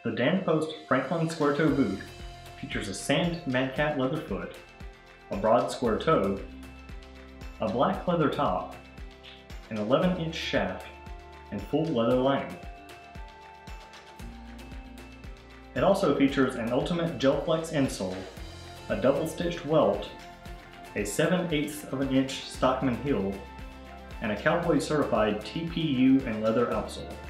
The Danpost Franklin square toe boot features a sand madcat leather foot, a broad square toe, a black leather top, an 11-inch shaft, and full leather lining. It also features an ultimate gel flex insole, a double-stitched welt, a 7/8 of an inch stockman heel, and a cowboy certified TPU and leather outsole.